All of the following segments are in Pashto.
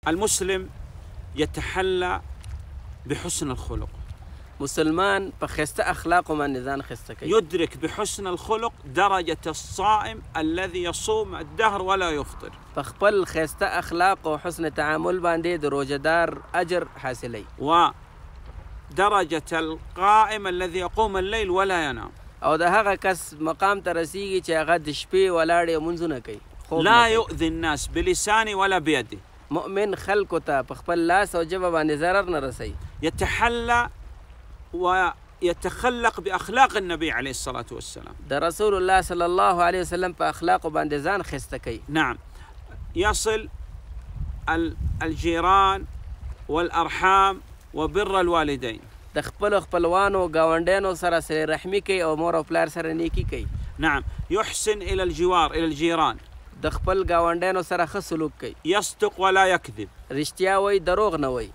المسلم يتحلى بحسن الخلق. مسلمان بخسته أخلاق ومن ځان خسته کوي. يدرك بحسن الخلق درجة الصائم الذي يصوم الدهر ولا يفطر. بخپل خسته أخلاق وحسن تعامل باندې د روزدار أجر حاصلي. ودرجة القائم الذي يقوم الليل ولا ينام. او د هغه کس مقام ته رسیږي چې هغه د شپې ولاړې منځونه کوي. لا يؤذي الناس بلسانه ولا بيده. مؤمن خلکو ته په خپل لاس او ژبه باندې ضرر نه رسوي. يتحلى ويتخلق بأخلاق النبي عليه الصلاة والسلام. ده رسول الله صلى الله عليه وسلم په اخلاق باندې ځان خسته کوي. نعم، يصل الجيران والأرحام وبر الوالدين. د خپل خپلوانو گاونډیانو سره سره رحمی کوي او مور او پلار سره نیکی کوي. نعم، يحسن إلى الجوار إلى الجيران. د خپل گاونډیانو سره ښه سلوک کوي. يصدق ولا يكذب. رښتیا وایي دروغ نه وایي.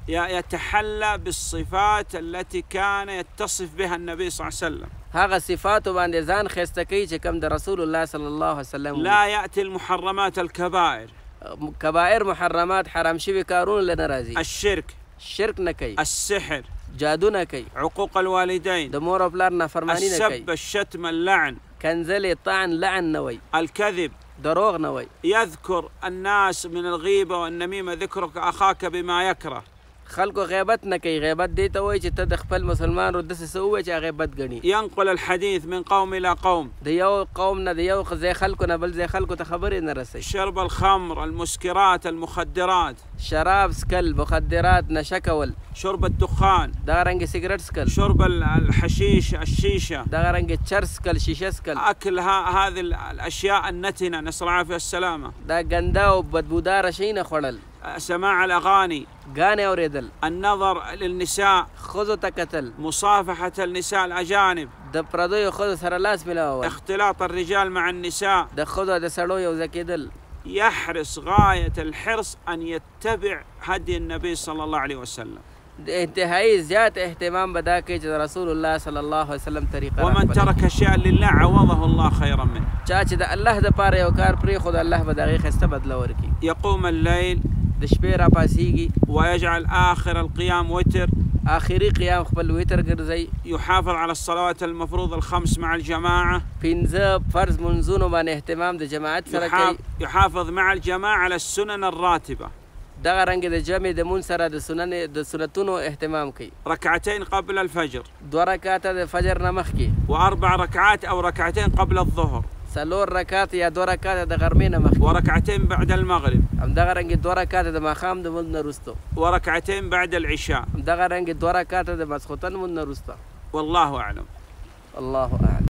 يتحلى بالصفات التي كان يتصف بها النبي صلى الله عليه وسلم. هغه صفاتو باندې ځان خسته کوي چې کوم د رسول الله صلى الله عليه وسلم. لا يأتي المحرمات الكبائر. کبائر محرمات حرام شوي کارونه لنه راځي. الشرك. شرک نه کوي. السحر. جادو نه کوي. عقوق الوالدين. د مور او پلار نافرمانی نه کوي. السب، الشتم، اللعن. کنځلې، طعن، لعن نه وایي. الكذب. دروغ نه وایي. يذكر الناس من الغيبة والنميمة ذكرك أخاك بما يكره. خلکو غیبت نه کوي. غیبت دی ته وایي چې ته د خپل مسلمان رو داسې څه ووایي چې غیبت ګڼي. ينقل الحديث من قوم إلى قوم. د یو قوم نه د یو ځای خلکو نه بل ځای خلکو ته خبرې نه رسوي. شرب الخمر، المسكرات، المخدرات. شراب سکل، مخدرات، نشه کول. شرب الدخان. دغه رنګ سیګریټ سکل. شرب الحشيش، الشيشة. دغه رنګ چرس سکل، شیشه سکل. أكل هذه الأشياء النتنة، نسأل الله العافية والسلامة. دا ګنده او بدبوداره شی نه خوړل. سماع الأغاني. غانې اورېدل. النظر للنساء. ښځو ته کتل. مصافحة النساء الأجانب. د پردیو ښځو سره لاس ملاول. اختلاط الرجال مع النساء. د ښځو د سړو یو ځای کېدل. يحرص غاية الحرص أن يتبع هدي النبي صلى الله عليه وسلم. انتهایی زیات اهتمام به دا کوي چې د رسول الله صلی الله علیه وسلم طریقه. ومن ترك شيئا لله عوضه الله خيرا منه. چا چې د الله دپاره یو کار پرېښود الله به د هغې ښایسته بدله ورکړي. يقوم الليل. د شپې راپاڅېږي. ويجعل آخر القيام وتر. آخري قيام خپل وتر ګرځي. يحافظ على الصلوات المفروض الخمس مع الجماعة. پنځه فرض منځونو باندې اهتمام د جماعت سره کوي. يحافظ مع الجماعة على السنن الراتبة. دغه رنګ د جمع د مون سره د سنتونو اهتمام کوي. ركعتين قبل الفجر. 2 رکعاته د فجر نه مخکې. و4 ركعات أو ركعتين قبل الظهر. 4 رکعات یا 2 رکعاته د غرمې نه مخکې. وركعتين بعد المغرب. همدغه رنګ 2 رکعاته د ماښام د مونځ نه وروسته. وركعتين بعد العشاء. همدغه رنګ 2 رکعاته د ماسخوتن مونځ نه وروسته. والله أعلم. الله أعلم.